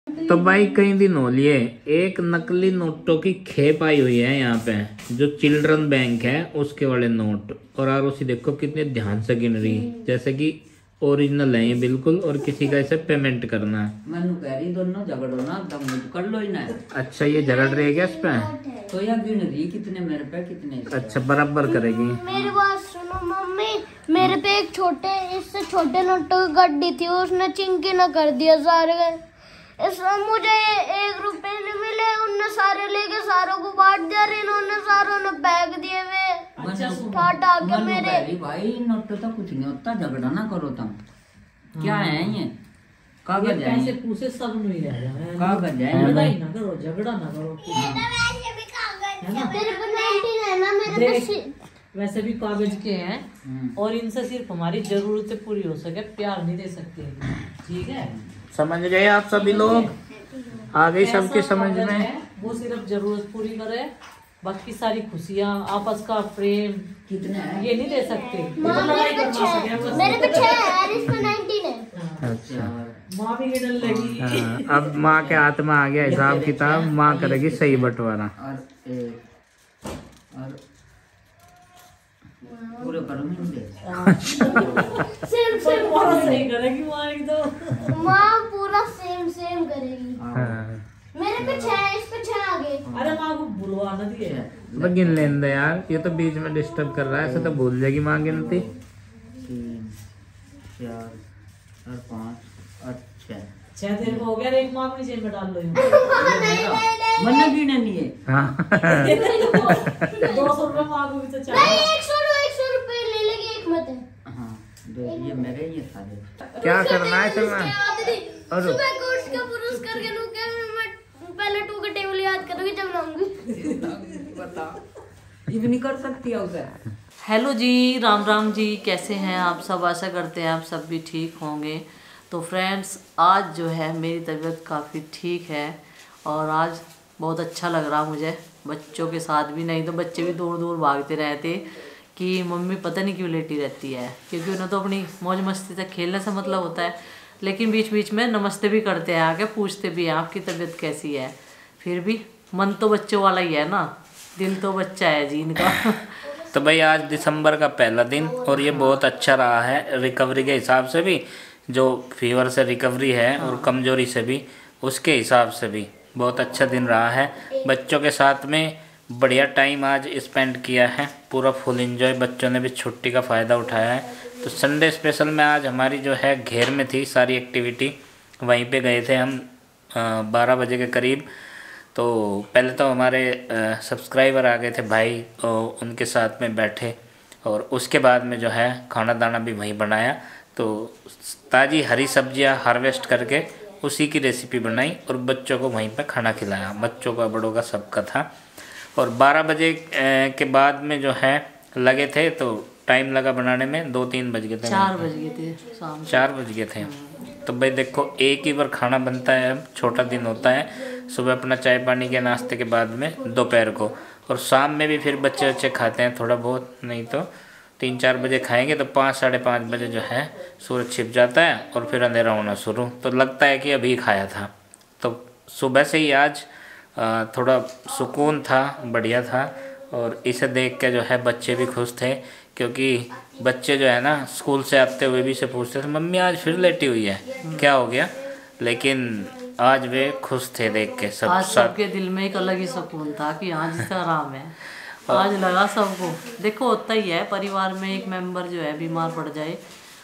तो भाई कई दिन हो लिए एक नकली नोटों की खेप आई हुई है यहाँ पे, जो चिल्ड्रन बैंक है उसके वाले नोट। और आरोसी देखो कितने ध्यान से गिन रही, जैसे कि ओरिजिनल है ये बिल्कुल, और किसी का इसे पेमेंट करना है। मनु कह रही दोनों झगड़ो ना, दम कर लो ही ना। अच्छा ये झगड़ रही है क्या इस पे? तो यह गिन रही कितने मेरे पे कितने। अच्छा बराबर करेगी। मेरी बात सुनो मम्मी, मेरे पे एक छोटे इससे छोटे नोटों की गड्डी थी, उसने चिंकी ना कर दिया सारे। इसमें मुझे 1 रुपए नहीं मिले, उनने सारे लेके सारों को बांट दिया, इन्होंने सारों ने बैग दिए हुए फाटा के मेरे। भाई नोट तो कुछ नहीं होता, झगड़ा ना करो तुम। क्या है ये कागज है, पैसे पूछे सब नहीं है, कागज है, लड़ाई ना करो, झगड़ा ना करो। तेरे पे 19 है ना, मेरे पे वैसे भी कागज के हैं और इनसे सिर्फ हमारी जरूरतें पूरी हो सके, प्यार नहीं दे सकते। ठीक है, समझ गए आप सभी लोग? आ गई सबके समझ में? वो सिर्फ जरूरत पूरी करे, बाकी सारी खुशियाँ आपस का प्रेम कितने हैं? ये नहीं दे सकते। मेरे पे 6 है, इस पे 19 है। अच्छा माँ भी गिनने लगी। हाँ, अब माँ के हाथ में आ गया हिसाब किताब, माँ करेगी सही बंटवारा। और पूरे करूँगी सेम सही करेगी माँ एकदम। माँ पूरा सेम करेगी। हाँ। मेरे पे 6 है, इस पे 6 आ गए। अरे माँ को भूलवा ना दिए। तो गिन लेने दे यार, ये तो बीच में डिस्टर्ब कर रहा है, ऐसे तो भूल जाएगी माँ गिनती। 3 4 5 और 6 6 दिन को हो गया, एक माँ अपनी जेब में डाल लो। मन्ना भी नहीं है। हाँ 200 रुपए माँ को भी तो चाहिए। 100 रुपए ले लेगी, एक मत है। हाँ ये मेरे ये सारे क्या करना है तुम्हें? और सुबह को उठ के पुरुष करके लूं क्या मैं पहले 2 का टेबल याद करूंगी जब लाऊंगी। बता ये भी नहीं कर सकती है उसे। हेलो जी, राम राम जी, कैसे हैं आप सब? आशा करते हैं आप सब भी ठीक होंगे। तो फ्रेंड्स आज जो है मेरी तबीयत काफ़ी ठीक है और आज बहुत अच्छा लग रहा मुझे, बच्चों के साथ भी। नहीं तो बच्चे भी दूर दूर भागते रहते कि मम्मी पता नहीं क्यों लेटी रहती है, क्योंकि उन्हें तो अपनी मौज मस्ती से खेलने से मतलब होता है। लेकिन बीच बीच में नमस्ते भी करते हैं, आके पूछते भी हैं आपकी तबीयत कैसी है। फिर भी मन तो बच्चों वाला ही है ना, दिल तो बच्चा है जी इनका। तो भाई आज दिसंबर का पहला दिन और ये बहुत अच्छा रहा है रिकवरी के हिसाब से भी, जो फीवर से रिकवरी है और कमजोरी से भी, उसके हिसाब से भी बहुत अच्छा दिन रहा है। बच्चों के साथ में बढ़िया टाइम आज स्पेंड किया है, पूरा फुल एंजॉय। बच्चों ने भी छुट्टी का फ़ायदा उठाया है। तो संडे स्पेशल में आज हमारी जो है घेर में थी सारी एक्टिविटी, वहीं पे गए थे हम 12 बजे के करीब। तो पहले तो हमारे सब्सक्राइबर आ गए थे भाई, और उनके साथ में बैठे, और उसके बाद में जो है खाना दाना भी वहीं बनाया। तो ताज़ी हरी सब्जियां हार्वेस्ट करके उसी की रेसिपी बनाई और बच्चों को वहीं पर खाना खिलाया, बच्चों का बड़ों का सबका था। और 12 बजे के बाद में जो है लगे थे, तो टाइम लगा बनाने में 2-3 बज गए थे। 4 बज गए थे शाम 4 बज गए थे। तो भाई देखो एक ही बार खाना बनता है, अब छोटा दिन होता है। सुबह अपना चाय पानी के नाश्ते के बाद में दोपहर को, और शाम में भी फिर बच्चे खाते हैं थोड़ा बहुत, नहीं तो 3-4 बजे खाएंगे तो 5-5:30 बजे जो है सूरज छिप जाता है और फिर अंधेरा होना शुरू। तो लगता है कि अभी खाया था। तो सुबह से ही आज थोड़ा सुकून था, बढ़िया था। और इसे देख के जो है बच्चे भी खुश थे, क्योंकि बच्चे जो है ना स्कूल से आते हुए भी से पूछते थे मम्मी आज फिर लेटी हुई है, क्या हो गया। लेकिन आज वे खुश थे देख के। आज सबके दिल में एक अलग ही सुकून था कि आज इसका आराम है। आज लगा सबको, देखो होता ही है परिवार में एक मेंबर जो है बीमार पड़ जाए,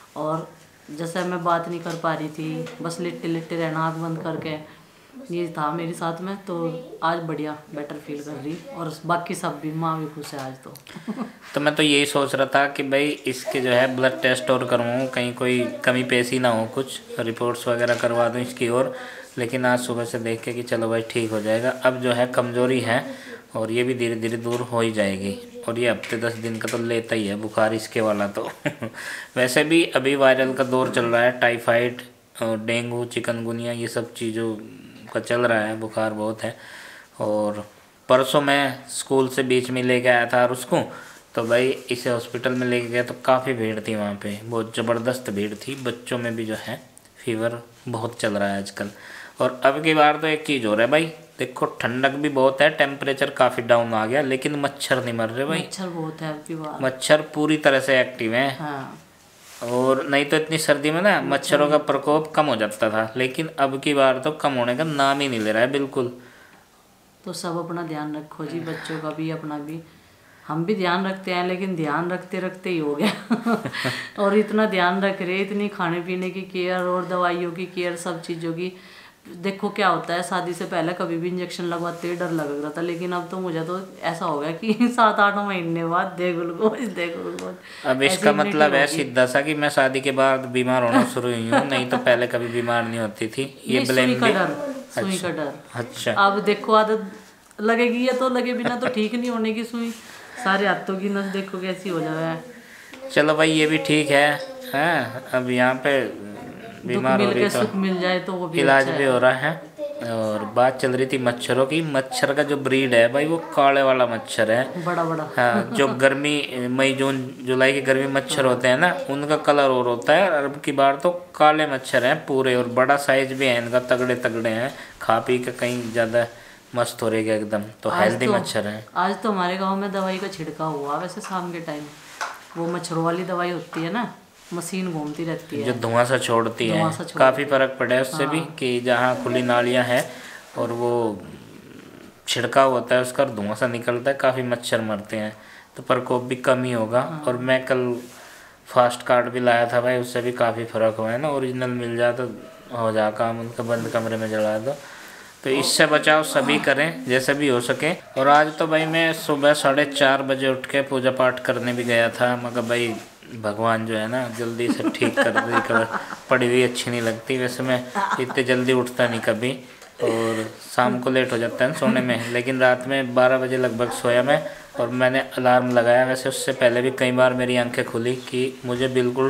और जैसे मैं बात नहीं कर पा रही थी, बस लिट्टे लिट्टे रहना आँख बंद करके, ये था मेरे साथ में। तो आज बढ़िया बेटर फील कर रही, और बाकी सब भी, माँ भी खुश है आज तो। तो मैं तो यही सोच रहा था कि भाई इसके जो है ब्लड टेस्ट और करवाऊँ, कहीं कोई कमी पेशी ना हो, कुछ रिपोर्ट्स वगैरह करवा दूँ इसकी। और लेकिन आज सुबह से देख के कि चलो भाई ठीक हो जाएगा। अब जो है कमज़ोरी है और ये भी धीरे धीरे दूर हो ही जाएगी। और ये हफ्ते 10 दिन का तो लेता ही है बुखार इसके वाला तो। वैसे भी अभी वायरल का दौर चल रहा है, टाइफाइड और डेंगू चिकनगुनिया ये सब चीज़ों का चल रहा है, बुखार बहुत है। और परसों मैं स्कूल से बीच में लेके आया था और उसको, तो भाई इसे हॉस्पिटल में लेके गया तो काफ़ी भीड़ थी वहाँ पे, बहुत ज़बरदस्त भीड़ थी। बच्चों में भी जो है फीवर बहुत चल रहा है आजकल। और अब की बार तो एक चीज़ हो रहा है भाई, देखो ठंडक भी बहुत है, टेम्परेचर काफ़ी डाउन आ गया, लेकिन मच्छर नहीं मर रहे भाई। मच्छर बहुत है आपकी बात। मच्छर पूरी तरह से एक्टिव हैं। हाँ, और नहीं तो इतनी सर्दी में ना मच्छरों का प्रकोप कम हो जाता था, लेकिन अब की बार तो कम होने का नाम ही नहीं ले रहा है बिल्कुल। तो सब अपना ध्यान रखो जी, बच्चों का भी अपना भी। हम भी ध्यान रखते हैं, लेकिन ध्यान रखते रखते ही हो गया और इतना ध्यान रख रहे, इतनी खाने पीने की केयर और दवाइयों की केयर, सब चीज़ों की। देखो क्या होता है, शादी से पहले कभी भी इंजेक्शन लगवाते डर लग रहा था, लेकिन अब तो मुझे तो ऐसा हो गया कि 7-8 महीने बाद दे ग्लूकोज। अब इसका मतलब है सीधा सा कि मैं शादी के बाद बीमार होना शुरू हुई हूँ, नहीं तो पहले कभी बीमार नहीं होती थी। ये ब्लेम सुई का डर, सुई का डर। अच्छा, अब देखो आदत लगेगी, या तो लगे बिना तो ठीक नहीं होने की सुई। सारे हाथों की नस देखो कैसी हो जाए। चलो भाई ये भी ठीक है, हैं अब यहाँ पे बीमार हो रही तो सुख मिल जाए तो वो भी इलाज अच्छा भी है। हो रहा है। और बात चल रही थी मच्छरों की। मच्छर का जो ब्रीड है भाई वो काले वाला मच्छर है। बड़ा बड़ा। हाँ, जो गर्मी मई जून जुलाई की गर्मी मच्छर होते हैं ना, उनका कलर और होता है। और अब की बार तो काले मच्छर हैं पूरे, और बड़ा साइज भी है इनका, तगड़े तगड़े हैं। खा पी के कहीं ज़्यादा मस्त हो रहेगा एकदम, तो हेल्दी मच्छर हैं। आज तो हमारे गांव में दवाई का छिड़काव हुआ, वैसे शाम के टाइम वो मच्छरों वाली दवाई होती है ना, मशीन घूमती रहती जो है, धुआं सा छोड़ती है, काफ़ी फर्क पड़ा है उससे भी, कि जहाँ खुली नालियाँ हैं और वो छिड़काव होता है उसका, धुआं सा निकलता है, काफ़ी मच्छर मरते हैं, तो प्रकोप भी कम ही होगा। और मैं कल फास्ट कार्ड भी लाया था भाई, उससे भी काफ़ी फ़र्क हुआ है ना। ओरिजिनल मिल जाए तो हो जाए काम, उनका बंद कमरे में जला दो। तो इससे बचाव सभी करें जैसे भी हो सके। और आज तो भाई मैं सुबह 4:30 बजे उठ के पूजा पाठ करने भी गया था, मगर भाई भगवान जो है ना जल्दी से ठीक कर दे। पड़ी हुई अच्छी नहीं लगती, वैसे मैं इतने जल्दी उठता नहीं कभी, और शाम को लेट हो जाता है सोने में। लेकिन रात में 12 बजे लगभग सोया मैं, और मैंने अलार्म लगाया। वैसे उससे पहले भी कई बार मेरी आंखें खुली कि मुझे बिल्कुल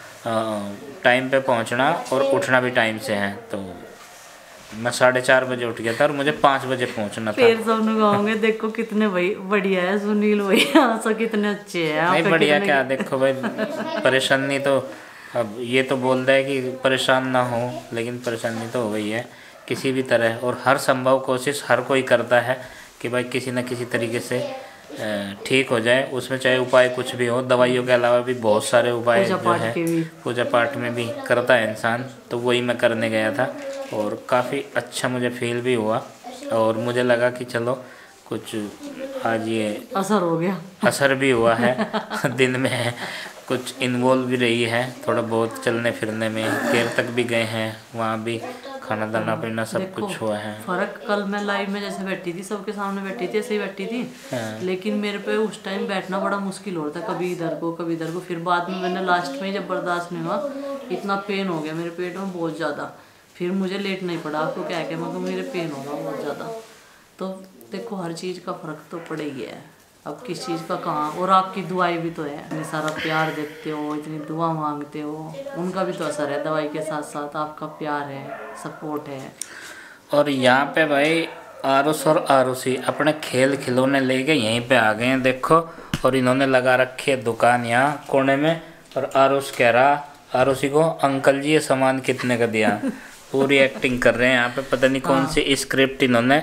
टाइम पे पहुंचना और उठना भी टाइम से है। तो मैं 4:30 बजे उठ गया था और मुझे 5 बजे पहुंचना था। फिर सबने कहोगे देखो कितने भाई बढ़िया है सुनील भैया, सब कितने अच्छे हैं। नहीं बढ़िया क्या, देखो भाई परेशानी तो, अब ये तो बोल रहा है कि परेशान ना हो, लेकिन परेशानी तो हो गई है किसी भी तरह। और हर संभव कोशिश हर कोई करता है कि भाई किसी न किसी तरीके से ठीक हो जाए, उसमें चाहे उपाय कुछ भी हो। दवाइयों के अलावा भी बहुत सारे उपाय जो है पूजा पाठ में भी करता है इंसान, तो वही मैं करने गया था और काफ़ी अच्छा मुझे फील भी हुआ। और मुझे लगा कि चलो कुछ आज ये असर हो गया, असर भी हुआ है दिन में कुछ इन्वॉल्व भी रही है थोड़ा बहुत चलने फिरने में, देर तक भी गए हैं, वहाँ भी खाना दाना पीना सब कुछ हुआ है। फर्क कल मैं लाइव में जैसे बैठी थी, सबके सामने बैठी थी, ऐसे ही बैठी थी। लेकिन मेरे पे उस टाइम बैठना बड़ा मुश्किल हो रहा था, कभी इधर को कभी इधर को। फिर बाद में मैंने लास्ट में जब बर्दाश्त नहीं हुआ, इतना पेन हो गया मेरे पेट में बहुत ज़्यादा, फिर मुझे लेट नहीं पड़ा। आपको क्या है, मगर मेरे पेन होगा बहुत ज़्यादा। तो देखो हर चीज़ का फ़र्क तो पड़ ही है, अब किस चीज़ का कहाँ। और आपकी दुआई भी तो है, इतनी सारा प्यार देते हो, इतनी दुआ मांगते हो, उनका भी तो असर है। दवाई के साथ साथ आपका प्यार है, सपोर्ट है। और यहाँ पे भाई आरुष और आरुषी अपने खेल खिलौने लेके यहीं पे आ गए हैं देखो, और इन्होंने लगा रखी है दुकान यहाँ कोने में। और आरुष कह रहा आरुषी को, अंकल जी ये सामान कितने का दिया। पूरी एक्टिंग कर रहे हैं यहाँ पे, पता नहीं कौन सी स्क्रिप्ट इन्होंने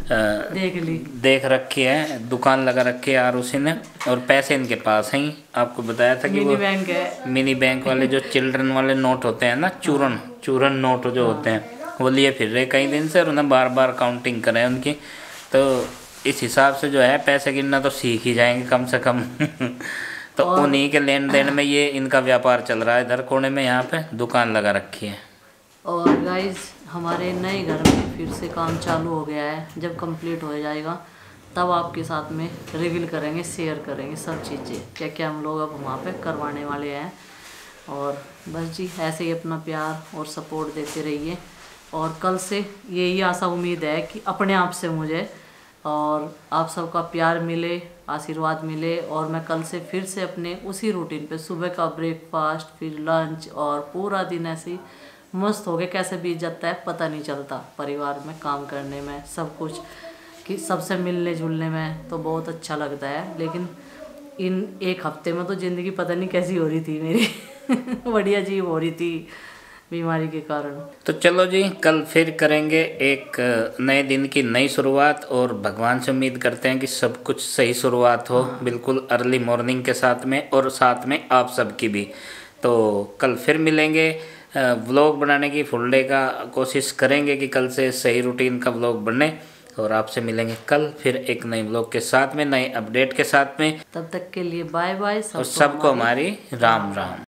देख रखी है। दुकान लगा रखी है आरुषि ने, और पैसे इनके पास हैं। आपको बताया था कि मिनी वो बैंक है, मिनी बैंक वाले जो चिल्ड्रन वाले नोट होते हैं ना, चूरन नोट जो होते हैं, वो लिए फिर रहे कई दिन से, और उन्हें बार बार काउंटिंग करें उनकी। तो इस हिसाब से जो है पैसे गिनना तो सीख ही जाएंगे कम से कम तो उन्हीं के लेन देन में ये इनका व्यापार चल रहा है। इधर कोने में यहाँ पे दुकान लगा रखी है। और गाइज हमारे नए घर में फिर से काम चालू हो गया है। जब कंप्लीट हो जाएगा तब आपके साथ में रिवील करेंगे, शेयर करेंगे सब चीज़ें, क्या क्या हम लोग अब वहाँ पे करवाने वाले हैं। और बस जी ऐसे ही अपना प्यार और सपोर्ट देते रहिए। और कल से यही आशा उम्मीद है कि अपने आप से मुझे और आप सबका प्यार मिले, आशीर्वाद मिले, और मैं कल से फिर से अपने उसी रूटीन पे सुबह का ब्रेकफास्ट, फिर लंच, और पूरा दिन ऐसे ही मस्त हो गए। कैसे बीत जाता है पता नहीं चलता, परिवार में काम करने में, सब कुछ कि सबसे मिलने जुलने में तो बहुत अच्छा लगता है। लेकिन इन एक हफ्ते में तो ज़िंदगी पता नहीं कैसी हो रही थी मेरी बड़ी अजीब हो रही थी। बीमारी के कारण। तो चलो जी, कल फिर करेंगे एक नए दिन की नई शुरुआत, और भगवान से उम्मीद करते हैं कि सब कुछ सही शुरुआत हो, बिल्कुल अर्ली मॉर्निंग के साथ में, और साथ में आप सबकी भी। तो कल फिर मिलेंगे, व्लॉग बनाने की फुल डे का कोशिश करेंगे कि कल से सही रूटीन का व्लॉग बने, और आपसे मिलेंगे कल फिर एक नए व्लॉग के साथ में, नए अपडेट के साथ में। तब तक के लिए बाय बाय, और सबको हमारी राम राम।